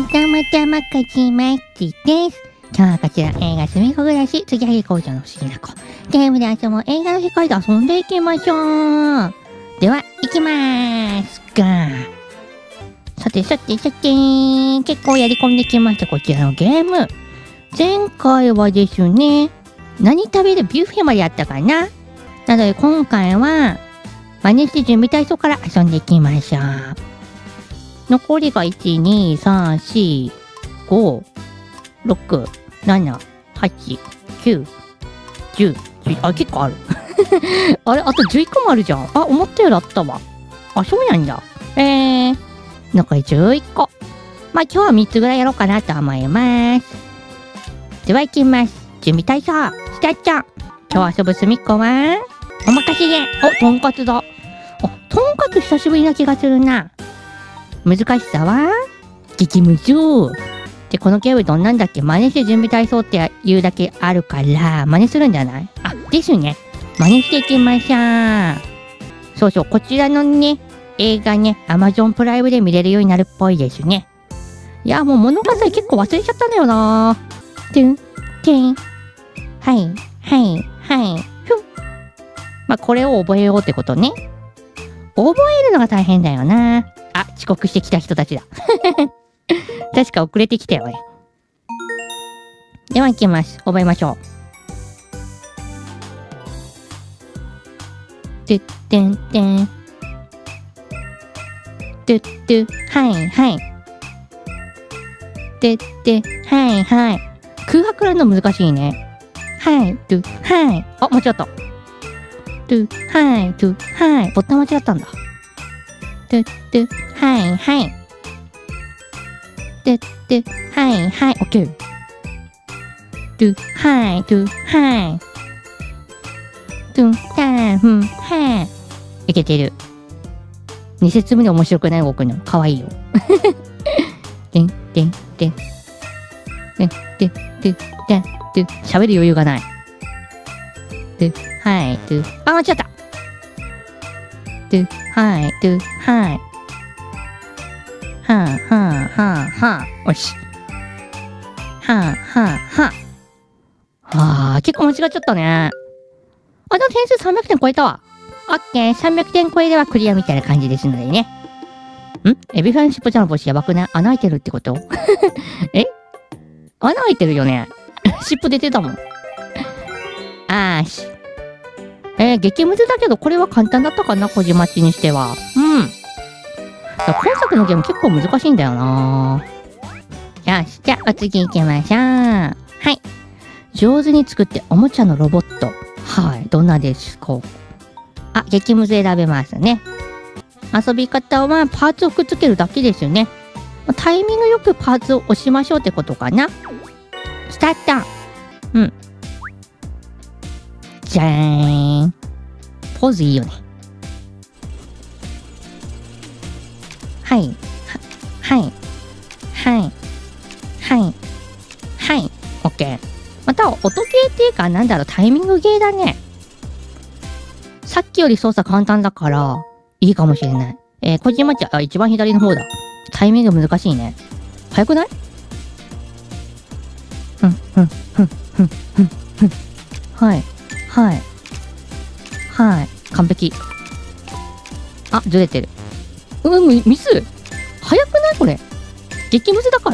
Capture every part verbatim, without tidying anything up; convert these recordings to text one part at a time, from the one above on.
どうもどうも、こじまちです。今日はこちら映画すみこ暮らし、継ぎはぎ工場の不思議な子。ゲームで遊ぼう、映画の世界で遊んでいきましょう。では、行きまーすが。さてさてさて、結構やり込んできました、こちらのゲーム。前回はですね、何食べるビュッフェまでやったかな。なので今回は、真似して準備体操から遊んでいきましょう。残りがいち、に、さん、よん、ご、ろく、なな、はち、きゅう、じゅう、じゅう、あ、結構ある。あれあとじゅういっこもあるじゃん。あ、思ったよりあったわ。あ、そうなんだ。えー、残りじゅういっこ。まあ今日はみっつぐらいやろうかなと思います。では行きます。準備体操、スタート。今日遊ぶすみっこは、おまかせで。お、とんかつだ。あ、とんかつ久しぶりな気がするな。難しさは激ムズ。で、このゲームどんなんだっけ。真似して準備体操って言うだけあるから、真似するんじゃない？あ、ですね。真似していきましょう。そうそう、こちらのね、映画ね、Amazon プライムで見れるようになるっぽいですね。いや、もう物語結構忘れちゃったんだよな。てん、てん。はい、はい、はい、ふん。まあ、これを覚えようってことね。覚えるのが大変だよな。あ、遅刻してきた人たちだ。確か遅れてきたよね。では行きます。覚えましょう。てってんてん。てってはいはい。てってはいはい。空白らんの難しいね。はい、と、はい。あ、間違った。と、はい、と、はい。ボタン間違ったんだ。と、と、はいはい。てってはいはい。オッケー。と、はい、と、はい。と、たふん、はい。いけてる。二節目で面白くない動くの。かわいいよ。てん、てん、てん。てん、てん、てん、てん、てん。喋る余裕がない。と、はい、と、あ、間違った。と、はい、と、はい。はあ、はあ、はあ、はあ。よし。はあ、はあ、はあ。はあ、結構間違っちゃったね。あ、でも点数さんびゃくてん超えたわ。オッケー、さんびゃくてん超えればクリアみたいな感じですのでね。んエビフランシップちゃんの帽子やばくない？穴開いてるってことえ穴開いてるよね。尻尾出てたもん。あーし。えー、激ムズだけど、これは簡単だったかな、こじまちにしては。うん。今作のゲーム結構難しいんだよな。よし、じゃあお次行きましょう。はい。上手に作っておもちゃのロボット。はい、どんなですか？あ、激ムズ選べますね。遊び方はパーツをくっつけるだけですよね。タイミングよくパーツを押しましょうってことかな。スタート。うん。じゃーん。ポーズいいよね。はい。は、はい。はい。はい。はい。オッケー。また、音ゲーっていうか、なんだろう、タイミングゲーだね。さっきより操作簡単だから、いいかもしれない。えー、こじまちゃ、あ、一番左の方だ。タイミング難しいね。早くない？ふん、ふん、ふん、ふん、ふん、ふん。はい。はい。はい。完璧。あ、ずれてる。うん、ミス。早くないこれ。激ムズだから。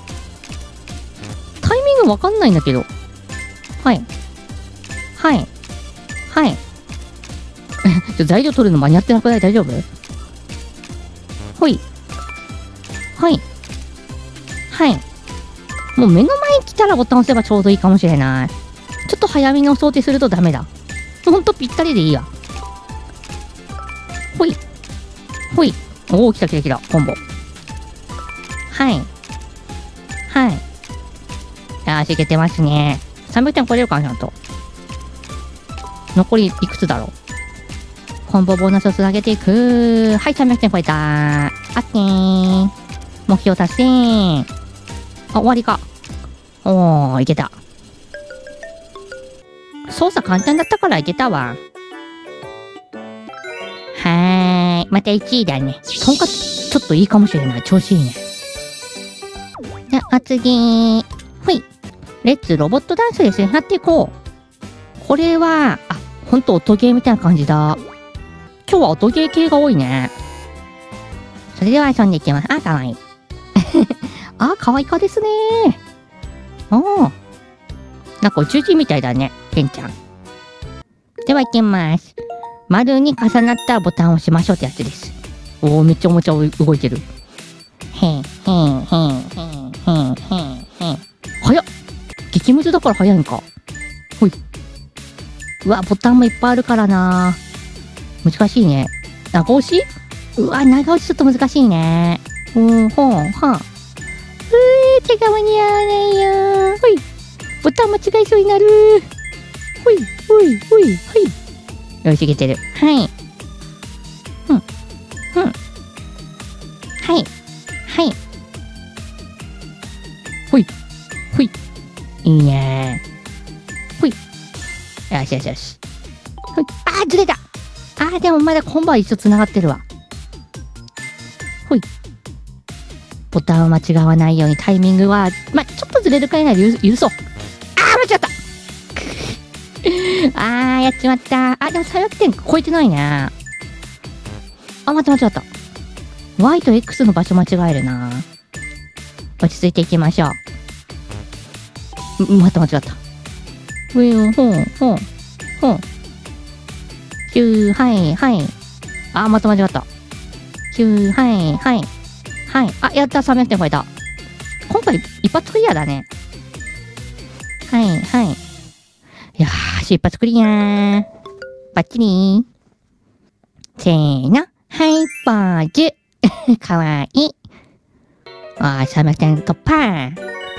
タイミングわかんないんだけど。はい。はい。はい。ちょ材料取るの間に合ってなくない？大丈夫？ほい。はい。はい。もう目の前に来たらボタン押せばちょうどいいかもしれない。ちょっと早めに押そうとするとダメだ。ほんとぴったりでいいや。ほい。ほい。おー、来た来た来た。コンボ。はい。はい。よーし、いけてますね。さんびゃくてん超えれるかな、ちゃんと。残りいくつだろう。コンボボーナスをつなげていく。はい、さんびゃくてん超えたー。あっけー。目標達成。あ、終わりか。おー、いけた。操作簡単だったからいけたわ。はーい。またいちいだね。とんかつ、ちょっといいかもしれない。調子いいね。 次。ほい。レッツロボットダンスですね。やっていこう。これは、あ、ほんと音ゲーみたいな感じだ。今日は音ゲー系が多いね。それでは遊んでいきます。あ、かわいい。あ、かわいかですね。おー。なんか宇宙人みたいだね、ペンちゃん。では行きます。丸に重なったボタンを押しましょうってやつです。おー、めっちゃおもちゃ動いてる。へん、へん、へん、へん、へん、へん、へん。早っ！激ムズだから早いんか。ほい。うわ、ボタンもいっぱいあるからな。難しいね。長押し？うわ、長押しちょっと難しいね。うん、ほん、はん。うー、手が間に合わないよー。ほい。ボタン間違えそうになるー。ほい、ほい、ほい、ほい。よし、いけてる。はい。うん、うん。はい、はい。ほい、ほい。いいねー。ほい。よしよしよし。ほい。あー、ずれた。あー、でもまだコンボは一緒繋がってるわ。ほい。ボタンを間違わないようにタイミングは、ま、ちょっとずれるくらいなら許許そう。あー、間違ったあー、やっちまった。あ、でもさんびゃくてん超えてないね。あ、待って間違った。Y と X の場所間違えるな。落ち着いていきましょう。ん、また間違った。ふん、ほん、ほん、ほん。ひゅー、はい、はい。あ、また間違った。ひゅー、はい、はい。はい。あ、やった、さんびゃくてん超えた。今回、一発クリアだね。はい、はい。よーし、一発クリアー。バッチリー。せーの。はい、ポーズ。かわいい。あー、さんびゃくてん突破。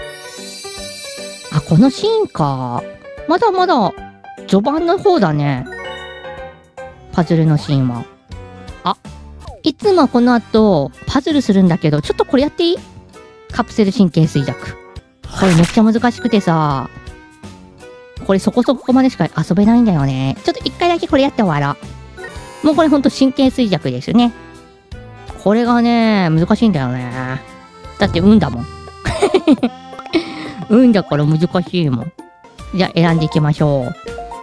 あ、このシーンか。まだまだ、序盤の方だね。パズルのシーンは。あ、いつもこの後、パズルするんだけど、ちょっとこれやっていい？カプセル神経衰弱。これめっちゃ難しくてさ、これそこそこまでしか遊べないんだよね。ちょっと一回だけこれやって終わろう。もうこれほんと神経衰弱ですね。これがね、難しいんだよね。だって運だもん。運だから難しいもん。じゃあ選んでいきましょう。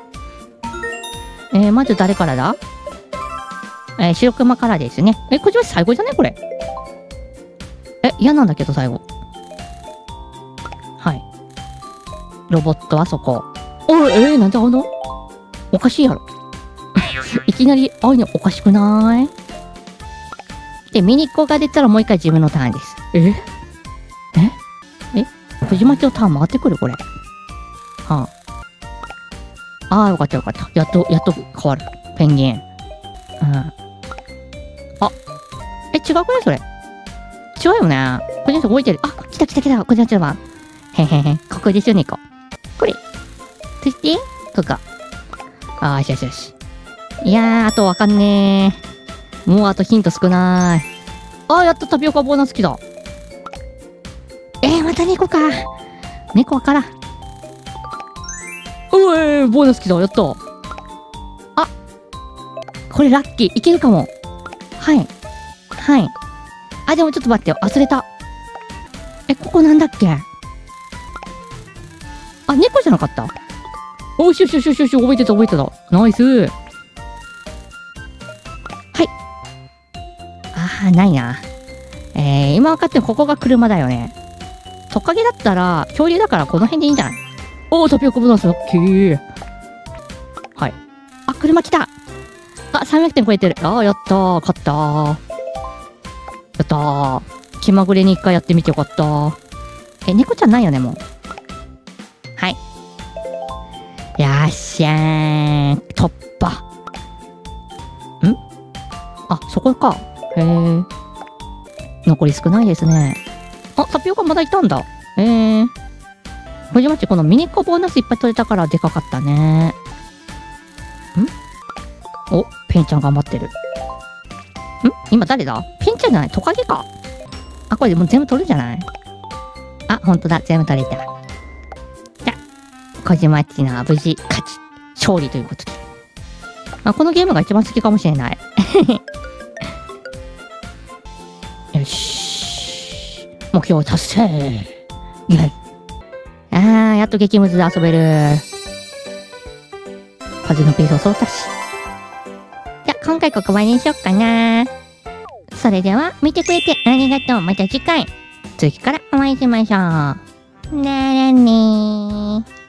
えー、まず誰からだ？えー、白熊からですね。え、こっちは最後じゃねこれ。え、嫌なんだけど最後。はい。ロボットはそこ。おい、えー、なんであのおかしいやろ。いきなり、ああいうのおかしくない？で、ミニッコが出たらもう一回自分のターンです。えええ藤巻のターン回ってくるこれ。はあ。ああ、よかったよかった。やっと、やっと変わる。ペンギン。うん。あ。え、違うくないそれ。違うよね。これ動いてる。あ、来た来た来た。これちょっと待って。へへへ。ここですよね、こう。これ。そして、ここ。ああ、よしよしよし。いやー、あとわかんねー。もうあとヒント少ない。ああ、やっとタピオカボーナス来た。えー、また猫か。猫わからん。うえー、ボーナス来た。やった。あ、これラッキー。いけるかも。はい。はい。あ、でもちょっと待ってよ。忘れた。え、ここなんだっけ？あ、猫じゃなかった？おしよしよしよしよし、覚えてた覚えてた。ナイス。はい。あー、ないな。えー、今分かってるここが車だよね。トカゲだったら、恐竜だからこの辺でいいんじゃない？おー、タピオカボーナス、オッケー。はい。あ、車来た。あ、さんびゃくてん超えてる。あー、やったー。勝ったー。やったー。気まぐれに一回やってみてよかったー。え、猫ちゃんないよね、もう。はい。よっしゃーん。突破。ん？あ、そこか。へー。残り少ないですね。あ、タピオカまだいたんだ。えー。藤町このミニコボーナスいっぱい取れたからでかかったね。ん？お、ペンちゃん頑張ってる。ん？今誰だ？ペンちゃんじゃない？トカゲか。あ、これでもう全部取るんじゃない？あ、ほんとだ。全部取れた。じゃ、小島っちの無事勝ち、勝利ということで。まあ、このゲームが一番好きかもしれない。よし。目標達成。 イェイ。あー、やっと激ムズで遊べる。風のペースをそうたし。じゃあ、今回ここまでにしよっかな。それでは、見てくれてありがとう。また次回、次からお会いしましょう。ならねー。